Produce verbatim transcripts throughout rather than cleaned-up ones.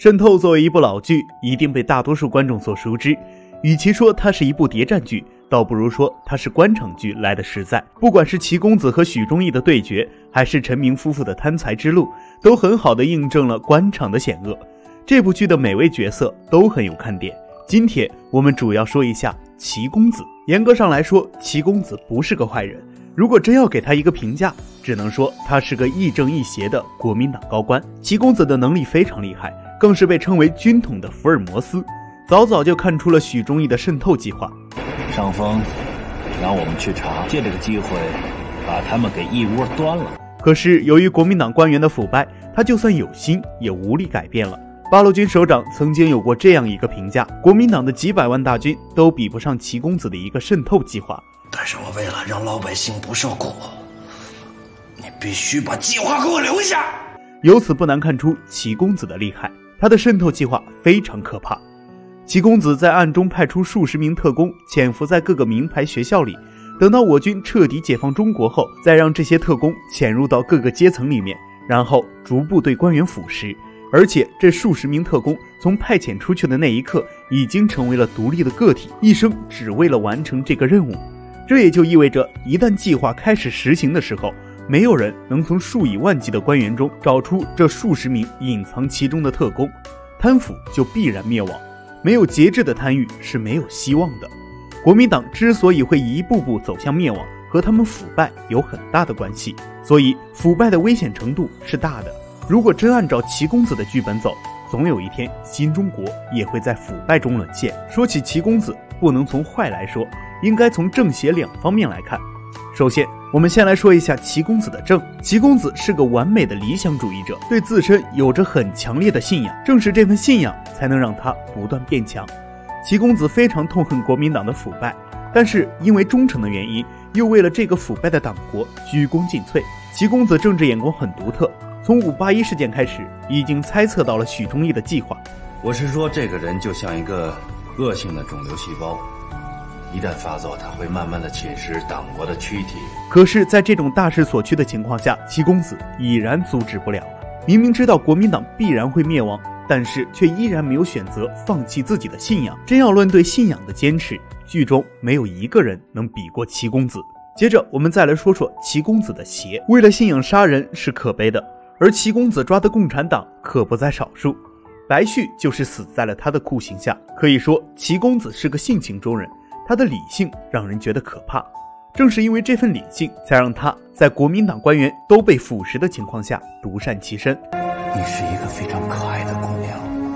渗透作为一部老剧，一定被大多数观众所熟知。与其说它是一部谍战剧，倒不如说它是官场剧来的实在。不管是齐公子和许忠义的对决，还是陈明夫妇的贪财之路，都很好的印证了官场的险恶。这部剧的每位角色都很有看点。今天我们主要说一下齐公子。严格上来说，齐公子不是个坏人，如果真要给他一个评价，只能说他是个亦正亦邪的国民党高官。齐公子的能力非常厉害，更是被称为军统的福尔摩斯，早早就看出了许忠义的渗透计划。 上峰让我们去查，借这个机会把他们给一窝端了。 可是由于国民党官员的腐败，他就算有心也无力改变了。八路军首长曾经有过这样一个评价，国民党的几百万大军都比不上齐公子的一个渗透计划。 但是我为了让老百姓不受苦，你必须把计划给我留下。 由此不难看出齐公子的厉害，他的渗透计划非常可怕。齐公子在暗中派出数十名特工潜伏在各个名牌学校里，等到我军彻底解放中国后，再让这些特工潜入到各个阶层里面，然后逐步对官员腐蚀。而且这数十名特工从派遣出去的那一刻，已经成为了独立的个体，一生只为了完成这个任务。这也就意味着，一旦计划开始实行的时候，没有人能从数以万计的官员中找出这数十名隐藏其中的特工，贪腐就必然灭亡。没有节制的贪欲是没有希望的。国民党之所以会一步步走向灭亡，和他们腐败有很大的关系，所以腐败的危险程度是大的。如果真按照齐公子的剧本走，总有一天新中国也会在腐败中沦陷。说起齐公子，不能从坏来说，应该从正邪两方面来看。首先，我们先来说一下齐公子的正。齐公子是个完美的理想主义者，对自身有着很强烈的信仰，正是这份信仰才能让他不断变强。齐公子非常痛恨国民党的腐败，但是因为忠诚的原因，又为了这个腐败的党国鞠躬尽瘁。齐公子政治眼光很独特，从五八一事件开始，已经猜测到了许忠义的计划。 我是说，这个人就像一个恶性的肿瘤细胞，一旦发作，它会慢慢的侵蚀党国的躯体。 可是在这种大势所趋的情况下，齐公子已然阻止不了了。明明知道国民党必然会灭亡，但是却依然没有选择放弃自己的信仰。真要论对信仰的坚持，剧中没有一个人能比过齐公子。接着我们再来说说齐公子的邪，为了信仰杀人是可悲的，而齐公子抓的共产党可不在少数。白旭就是死在了他的酷刑下。可以说齐公子是个性情中人，他的理性让人觉得可怕。正是因为这份理性，才让他在国民党官员都被腐蚀的情况下独善其身。 你是一个非常可爱的姑娘，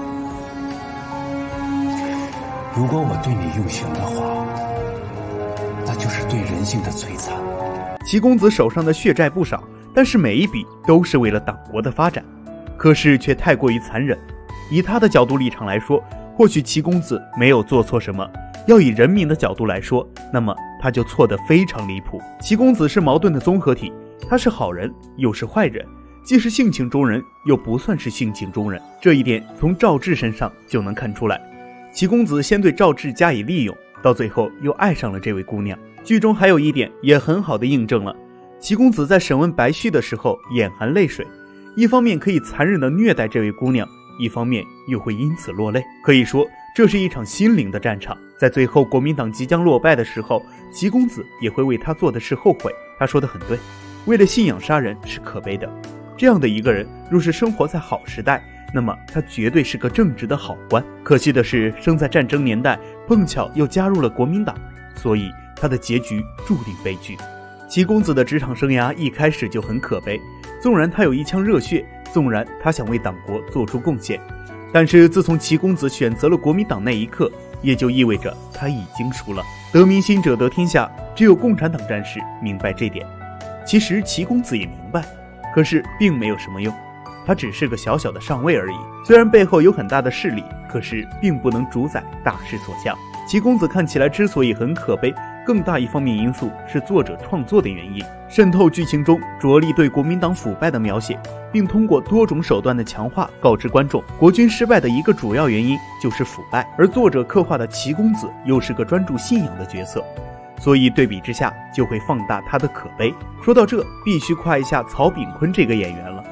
如果我对你用刑的话，那就是对人性的摧残。 齐公子手上的血债不少，但是每一笔都是为了党国的发展，可是却太过于残忍。以他的角度立场来说，或许齐公子没有做错什么，要以人民的角度来说，那么他就错得非常离谱。齐公子是矛盾的综合体，他是好人又是坏人，既是性情中人又不算是性情中人，这一点从赵志身上就能看出来。齐公子先对赵志加以利用，到最后又爱上了这位姑娘。剧中还有一点也很好的印证了，齐公子在审问白旭的时候眼含泪水，一方面可以残忍地虐待这位姑娘，一方面又会因此落泪。可以说这是一场心灵的战场。在最后国民党即将落败的时候，齐公子也会为他做的事后悔。他说得很对，为了信仰杀人是可悲的。这样的一个人若是生活在好时代，那么他绝对是个正直的好官。可惜的是，生在战争年代，碰巧又加入了国民党，所以他的结局注定悲剧。齐公子的职场生涯一开始就很可悲，纵然他有一腔热血，纵然他想为党国做出贡献，但是自从齐公子选择了国民党那一刻，也就意味着他已经输了。得民心者得天下，只有共产党战士明白这点。其实齐公子也明白，可是并没有什么用，他只是个小小的上尉而已。虽然背后有很大的势力，可是并不能主宰大势所向。齐公子看起来之所以很可悲，更大一方面因素是作者创作的原因。渗透剧情中着力对国民党腐败的描写，并通过多种手段的强化告知观众，国军失败的一个主要原因就是腐败。而作者刻画的齐公子又是个专注信仰的角色，所以对比之下就会放大他的可悲。说到这，必须夸一下曹炳坤这个演员了。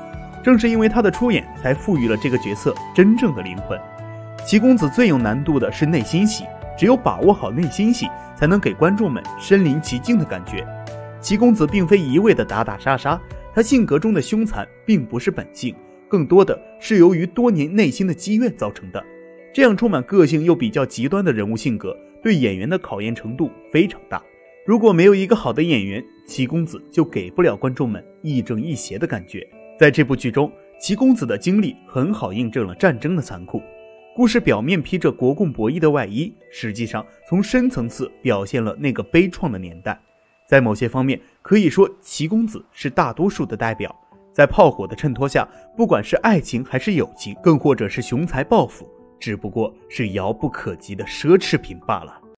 正是因为他的出演，才赋予了这个角色真正的灵魂。齐公子最有难度的是内心戏，只有把握好内心戏，才能给观众们身临其境的感觉。齐公子并非一味的打打杀杀，他性格中的凶残并不是本性，更多的是由于多年内心的积怨造成的。这样充满个性又比较极端的人物性格，对演员的考验程度非常大。如果没有一个好的演员，齐公子就给不了观众们亦正亦邪的感觉。在这部剧中，齐公子的经历很好印证了战争的残酷。故事表面披着国共博弈的外衣，实际上从深层次表现了那个悲怆的年代。在某些方面，可以说齐公子是大多数的代表。在炮火的衬托下，不管是爱情还是友情，更或者是雄才抱负，只不过是遥不可及的奢侈品罢了。